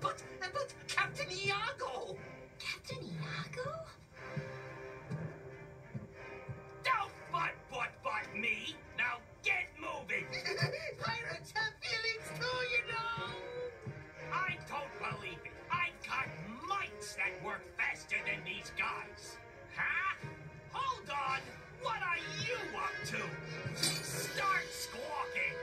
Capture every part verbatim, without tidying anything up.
But, but, Captain Iago! Captain Iago? Don't butt, butt, butt me! Now get moving! Pirates have feelings too, you know! I don't believe it. I've got mites that work faster than these guys. Huh? Hold on! What are you up to? Start squawking!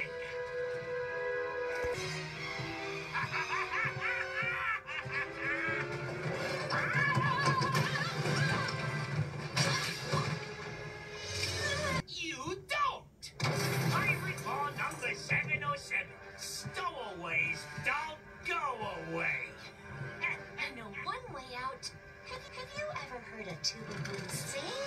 You don't! Pirate law number seven oh seven. Stowaways don't go away. I know one way out. Have, have you ever heard a tuba sing?